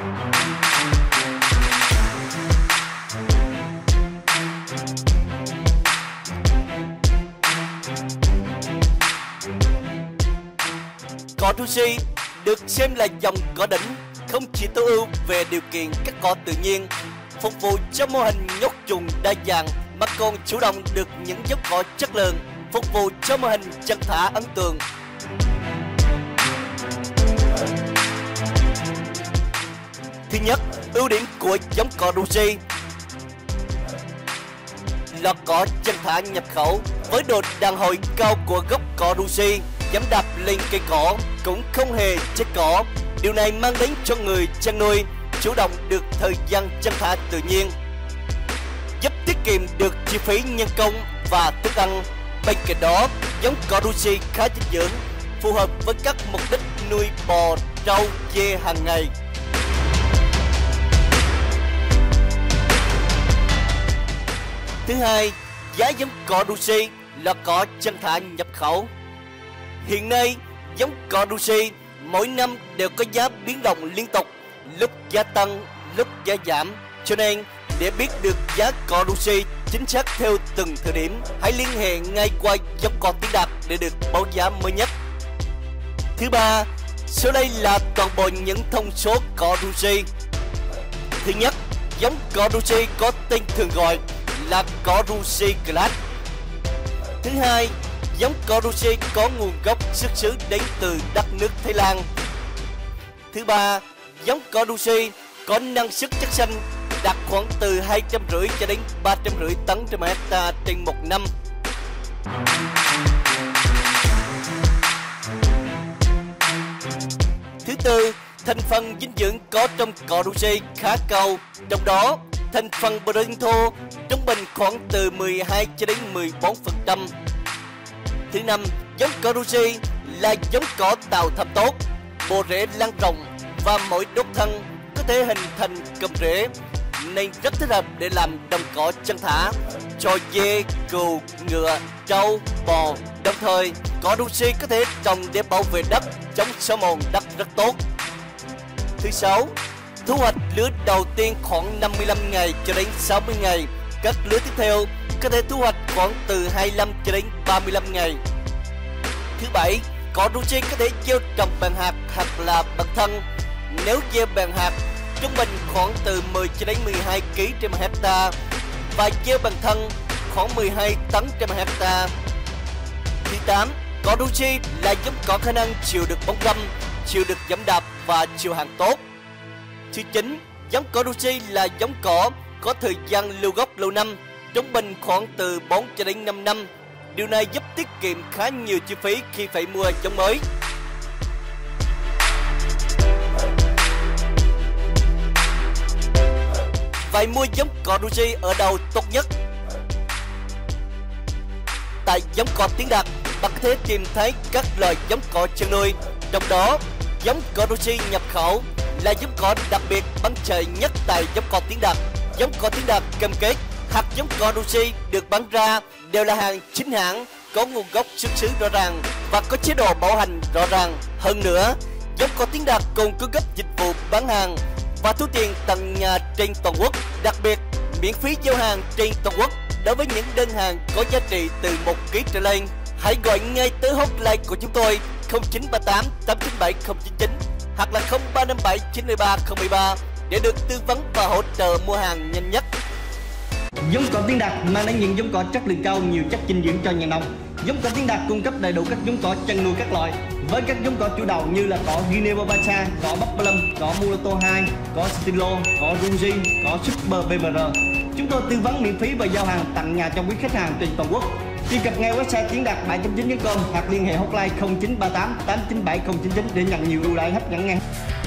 Cỏ Rusi được xem là dòng cỏ đỉnh, không chỉ tối ưu về điều kiện cắt cỏ tự nhiên, phục vụ cho mô hình nhốt trùng đa dạng, mà còn chủ động được những giống cỏ chất lượng, phục vụ cho mô hình chăn thả ấn tượng. Thứ nhất, ưu điểm của giống cỏ Rusi là cỏ chăn thả nhập khẩu với độ đàn hồi cao của gốc cỏ Rusi, giẫm đạp lên cây cỏ cũng không hề chết cỏ. Điều này mang đến cho người chăn nuôi chủ động được thời gian chăn thả tự nhiên, giúp tiết kiệm được chi phí nhân công và thức ăn. Bên cạnh đó, giống cỏ Rusi khá dinh dưỡng, phù hợp với các mục đích nuôi bò, trâu, dê hàng ngày. Thứ hai, giá giống cỏ Rusi là cỏ chăn thả nhập khẩu. Hiện nay, giống cỏ Rusi mỗi năm đều có giá biến động liên tục, lúc giá tăng, lúc giá giảm. Cho nên, để biết được giá cỏ Rusi chính xác theo từng thời điểm, hãy liên hệ ngay qua giống cỏ Tiến Đạt để được báo giá mới nhất. Thứ ba, sau đây là toàn bộ những thông số cỏ Rusi. Thứ nhất, giống cỏ Rusi có tên thường gọi là cỏ Rusi Class. Thứ hai, giống cỏ Rusi có nguồn gốc xuất xứ đến từ đất nước Thái Lan. Thứ ba, giống cỏ Rusi có năng suất chất xanh đạt khoảng từ 250 cho đến 350 tấn trên 1 hecta trên một năm. Thứ tư, thành phần dinh dưỡng có trong cỏ Rusi khá cao, trong đó thành phần protein thô trung bình khoảng từ 12 cho đến 14%. Thứ năm, giống cỏ Rusi là giống cỏ tạo thấp tốt, bộ rễ lan rộng và mỗi đốt thân có thể hình thành cụm rễ, nên rất thích hợp để làm đồng cỏ chăn thả cho dê, cừu, ngựa, trâu, bò. Đồng thời, cỏ Rusi có thể trồng để bảo vệ đất, chống xói mòn đất rất tốt. Thứ sáu, thu hoạch lứa đầu tiên khoảng 55 ngày cho đến 60 ngày. Các lứa tiếp theo có thể thu hoạch khoảng từ 25 cho đến 35 ngày. Thứ bảy, cỏ Rusi có thể gieo trồng bằng hạt hoặc là bằng thân. Nếu gieo bằng hạt, trung bình khoảng từ 10 cho đến 12 kg trên 1 hecta, và gieo bằng thân khoảng 12 tấn trên 1 hecta. Thứ 8, cỏ Rusi là giống cỏ khả năng chịu được bóng râm, chịu được giẫm đạp và chịu hàng tốt. Thứ 9, giống cỏ Rusi là giống cỏ có thời gian lưu gốc lâu năm, trung bình khoảng từ 4 cho đến 5 năm. Điều này giúp tiết kiệm khá nhiều chi phí khi phải mua giống mới. Vậy mua giống cỏ Rusi ở đâu tốt nhất? Tại giống cỏ Tiến Đạt, bạn có thể tìm thấy các loại giống cỏ chăn nuôi. Trong đó, giống cỏ Rusi nhập khẩu là giống cỏ đặc biệt bán chạy nhất tại giống cỏ Tiến Đạt. Giống cỏ Tiến Đạt cam kết hạt giống cỏ Rusi được bán ra đều là hàng chính hãng, có nguồn gốc xuất xứ rõ ràng và có chế độ bảo hành rõ ràng. Hơn nữa, giống cỏ Tiến Đạt còn cung cấp dịch vụ bán hàng và thu tiền tận nhà trên toàn quốc, đặc biệt miễn phí giao hàng trên toàn quốc đối với những đơn hàng có giá trị từ 1 kg trở lên. Hãy gọi ngay tới hotline của chúng tôi 0938 897 099 hoặc là 0357 923 013 để được tư vấn và hỗ trợ mua hàng nhanh nhất. Giống cỏ Tiến Đạt mang đến những giống cỏ chất lượng cao, nhiều chất dinh dưỡng cho nhà nông. Giống cỏ Tiến Đạt cung cấp đầy đủ các giống cỏ chăn nuôi các loại, với các giống cỏ chủ đạo như là cỏ Guinea Barbasa, cỏ Bắc Plum, cỏ Mulato 2, cỏ Stilo, cỏ Rusi, cỏ Super BMR. Chúng tôi tư vấn miễn phí và giao hàng tận nhà cho quý khách hàng trên toàn quốc. Truy cập ngay website Tiến Đạt 7.9.com hoặc liên hệ hotline 0938 897 099 để nhận nhiều ưu đãi hấp dẫn ngay.